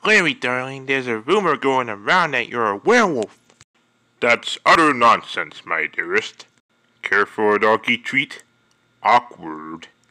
Larry, darling, there's a rumor going around that you're a werewolf. That's utter nonsense, my dearest. Care for a doggy treat? Awkward.